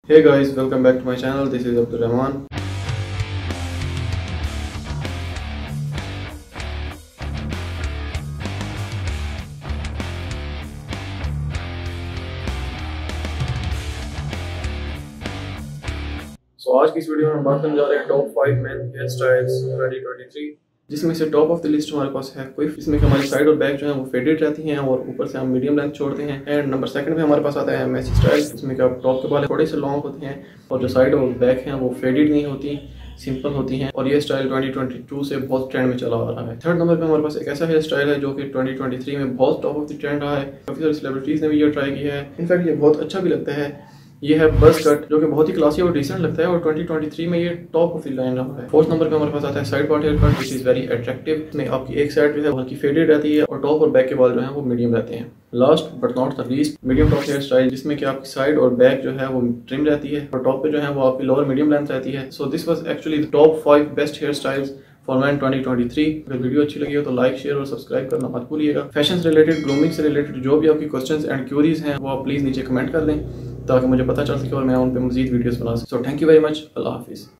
Hey guys, welcome back to my channel. This is Abdul Rahman. आज की इस video में हम बात करने जा रहे हैं टॉप 5 मेन हेयर स्टाइल्स 2023, जिसमें से टॉप ऑफ द लिस्ट हमारे पास है क्विफ। इसमें हमारी साइड और बैक जो है वो फेडेड रहती हैं और ऊपर से हम मीडियम लेंथ छोड़ते हैं। एंड नंबर सेकंड में हमारे पास आता है मैसी स्टाइल, जिसमें कि टॉप के बाल थोड़े से लॉन्ग होते हैं और जो साइड और बैक हैं वो फेडेड नहीं होती, सिंपल होती हैं। और ये स्टाइल 2022 से बहुत ट्रेंड में चला आ रहा है। थर्ड नंबर पे हमारे पास एक ऐसा हेयर स्टाइल है जो कि 2023 में बहुत टॉप ऑफ द ट्रेंड रहा है। काफी सारे सेलिब्रिटीज ने भी ये ट्राई किया है। इनफैक्ट ये बहुत अच्छा भी लगता है। ये है बस कट, जो कि बहुत ही क्लासी और डिसेंट लगता है और 2023 में ये टॉप ऑफ द लाइन रहा है। फोर्थ नंबर पे हमारे पास आता है side part hair cut, which is very attractive. इसमें आपकी एक साइड जो है हल्की फेडेड रहती है और टॉप और बैक के बाल जो है वो मीडियम रहते हैं। Last but not the least, medium top hair style, जिसमें कि आपकी साइड और बैक जो है वो ट्रिम रहती है और टॉप पे जो है वो आपकी लोअर मीडियम लेंथ रहती है। So this was actually the top 5 best hair styles for man 2023। अगर वीडियो अच्छी लगी हो तो लाइक, शेयर और सब्सक्राइब करना मत भूलिएगा। फैशन से रिलेटेड, ग्रूमिंग से रिलेटेड जो भी आपकी क्वेश्चंस एंड क्यूरीज हैं वो आप प्लीज नीचे कमेंट कर दें ताकि मुझे पता चल सके और मैं उन पे मजीद वीडियोस बना सकूं। So thank you very much. अल्लाह हाफिज़।